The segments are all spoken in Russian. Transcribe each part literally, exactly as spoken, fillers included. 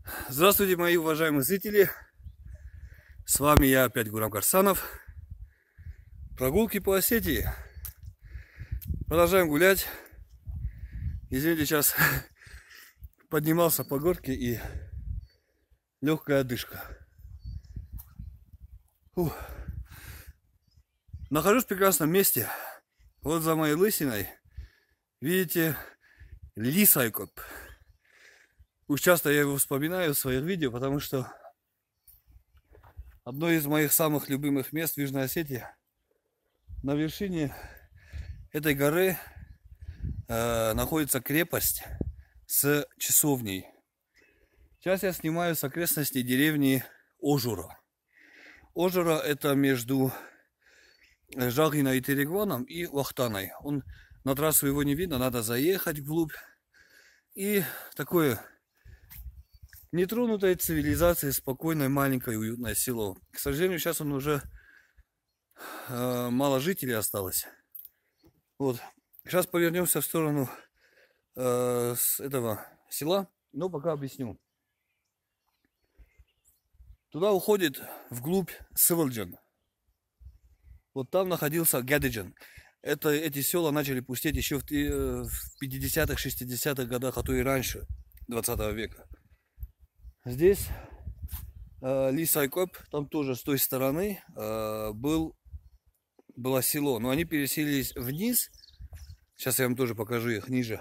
Здравствуйте, мои уважаемые зрители. С вами я опять, Гурам Карсанов. Прогулки по Осетии. Продолжаем гулять. Извините, сейчас поднимался по горке и легкая одышка. Фух. Нахожусь в прекрасном месте. Вот за моей лысиной видите Лисайкоп. Уж часто я его вспоминаю в своих видео, потому что одно из моих самых любимых мест в Южной Осетии. На вершине этой горы э, находится крепость с часовней. Сейчас я снимаю с окрестностей деревни Ожура. Ожура это между Жагиной и Терегоном и Вахтаной. Он, на трассу его не видно, надо заехать вглубь. И такое нетронутой цивилизацией, спокойное, маленькое, уютное село. К сожалению, сейчас он уже э, мало жителей осталось. Вот. Сейчас повернемся в сторону э, с этого села, но пока объясню. Туда уходит вглубь Сывылджан. Вот там находился Гадиджан. Это, эти села начали пустеть еще в, в пятидесятых, шестидесятых годах, а то и раньше, двадцатого века. Здесь э, Лисайкоп, там тоже с той стороны э, был, было село, но они переселились вниз. Сейчас я вам тоже покажу их ниже.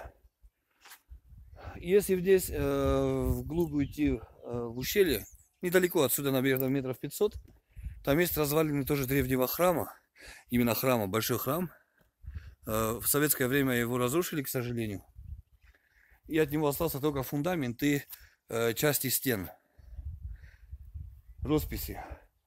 Если здесь э, вглубь уйти э, в ущелье, недалеко отсюда, наверное, метров пятьсот, там есть развалины тоже древнего храма, именно храма, большой храм. Э, в советское время его разрушили, к сожалению, и от него остался только фундамент и части стен, росписи.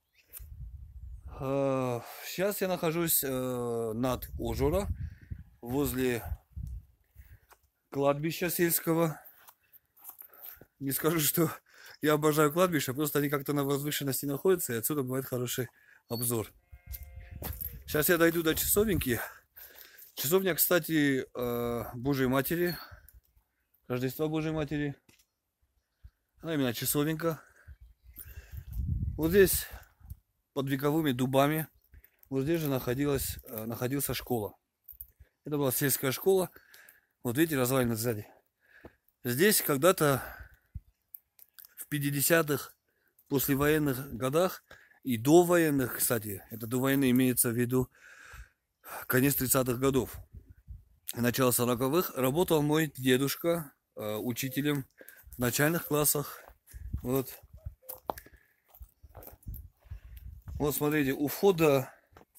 Сейчас я нахожусь над Ожура, возле кладбища сельского. Не скажу, что я обожаю кладбища, просто они как-то на возвышенности находятся, и отсюда бывает хороший обзор. Сейчас я дойду до часовеньки. Часовня, кстати, Божьей Матери, Рождества Божьей Матери. Она именно часовенька. Вот здесь под вековыми дубами, вот здесь же находилась, находился школа. Это была сельская школа. Вот видите, развалины сзади. Здесь когда-то в пятидесятых, послевоенных годах и до военных, кстати, это до войны имеется в виду конец тридцатых годов, начало сороковых, работал мой дедушка э, учителем в начальных классах. Вот. Вот смотрите, у входа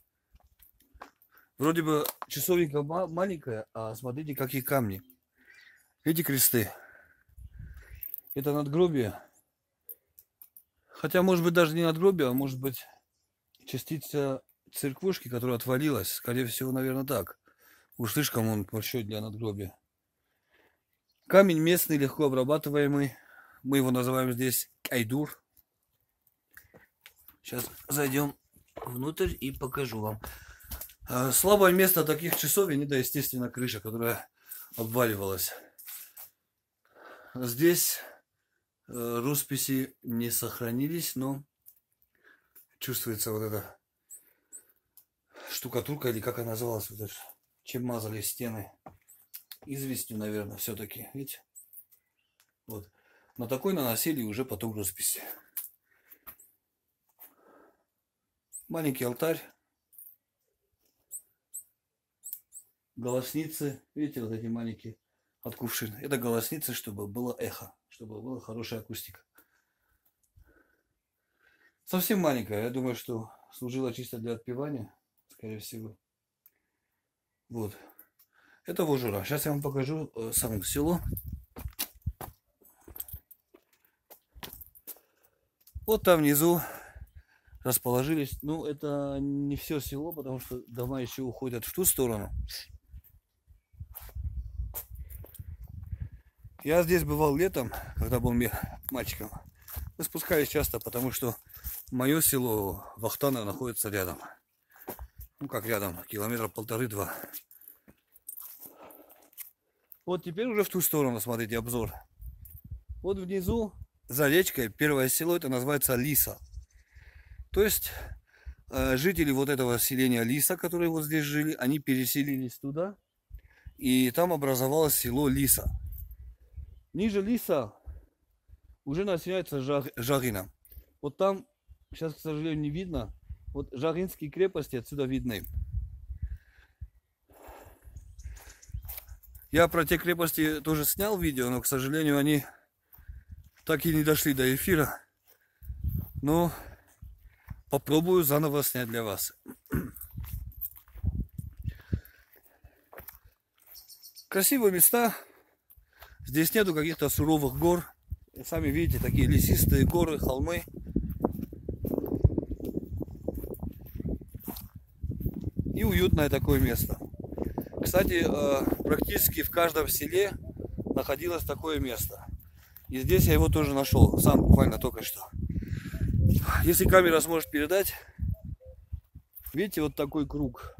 вроде бы часовенька маленькая, а смотрите, какие камни. Эти кресты. Это надгробие. Хотя, может быть, даже не надгробие, а может быть частица церквушки, которая отвалилась. Скорее всего, наверное, так. Уж слишком он большой для надгробия. Камень местный, легко обрабатываемый. Мы его называем здесь айдур. Сейчас зайдем внутрь и покажу вам. Слабое место таких часовен, это, естественно, крыша, которая обваливалась. Здесь росписи не сохранились, но чувствуется вот эта штукатурка, или как она называлась, вот это, чем мазали стены. Известью, наверное, все-таки. Видите? Вот. На такой наносили уже потом росписи. Маленький алтарь. Голосницы. Видите, вот эти маленькие от кувшин. Это голосницы, чтобы было эхо, чтобы была хорошая акустика. Совсем маленькая. Я думаю, что служила чисто для отпевания, скорее всего. Вот. Это Ожура. Сейчас я вам покажу э, само село. Вот там внизу расположились. Ну, это не все село, потому что дома еще уходят в ту сторону. Я здесь бывал летом, когда был мальчиком. Мы спускались часто, потому что мое село Вахтана находится рядом. Ну, как рядом, километра полторы-два. Вот теперь уже в ту сторону, смотрите, обзор. Вот внизу за речкой первое село, это называется Лиса. То есть э, жители вот этого селения Лиса, которые вот здесь жили, они переселились туда. И там образовалось село Лиса. Ниже Лиса уже начинается Жар, Жарина. Вот там, сейчас, к сожалению, не видно. Вот Жаринские крепости отсюда видны. Я про те крепости тоже снял видео, но, к сожалению, они так и не дошли до эфира. Но попробую заново снять для вас. Красивые места. Здесь нету каких-то суровых гор. Сами видите, такие лесистые горы, холмы. И уютное такое место. Кстати, практически в каждом селе находилось такое место. И здесь я его тоже нашел, сам буквально только что. Если камера сможет передать, видите, вот такой круг.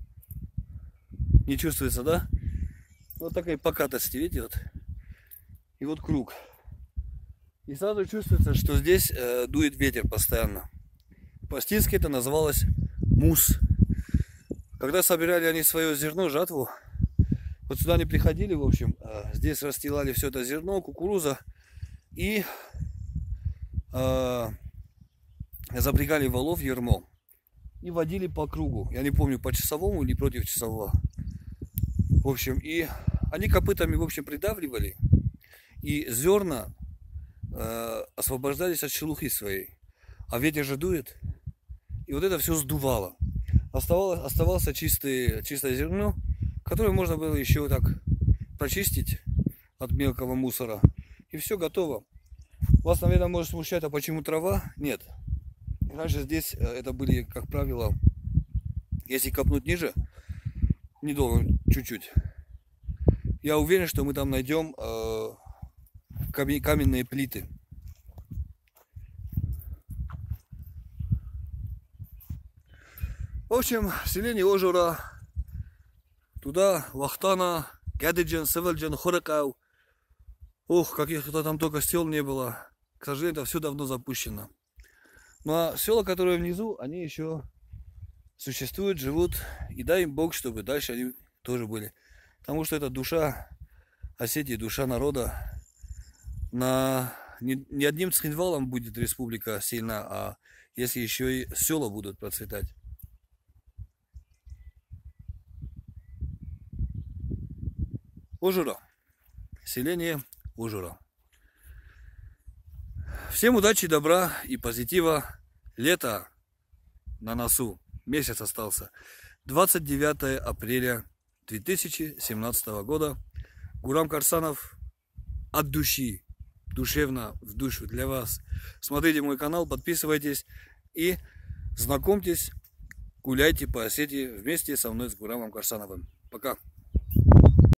Не чувствуется, да? Вот такая покатость, видите, вот. И вот круг. И сразу чувствуется, что здесь э, дует ветер постоянно. По-астински это называлось мус. Когда собирали они свое зерно, жатву, вот сюда они приходили, в общем, э, здесь расстилали все это зерно, кукуруза, и э, запрягали валов в ярмо и водили по кругу. Я не помню, по часовому или против часового. В общем, и они копытами, в общем, придавливали, и зерна э, освобождались от шелухи своей. А ветер же дует, и вот это все сдувало. Оставалось, оставался чистый, чистое зерно, которое можно было еще так прочистить от мелкого мусора. И все готово. Вас, наверное, может смущать, а почему трава? Нет. Раньше здесь это были, как правило, если копнуть ниже, недолго, чуть-чуть, я уверен, что мы там найдем э, каменные плиты. В общем, селение Ожора, туда Вахтана, Гадиджан, Севельджан, Хорекау. Ох, каких-то там только сел не было. К сожалению, это все давно запущено. Ну а села, которые внизу, они еще существуют, живут. И дай им Бог, чтобы дальше они тоже были. Потому что это душа Осетии, душа народа. На... Не, не одним Цхинвалом будет республика сильна, а если еще и села будут процветать. Ожора. Селение Ожора. Всем удачи, добра и позитива. Лето на носу. Месяц остался. двадцать девятое апреля две тысячи семнадцатого года. Гурам Карсанов от души. Душевно в душу для вас. Смотрите мой канал, подписывайтесь и знакомьтесь, гуляйте по Осетии вместе со мной, с Гурамом Карсановым. Пока.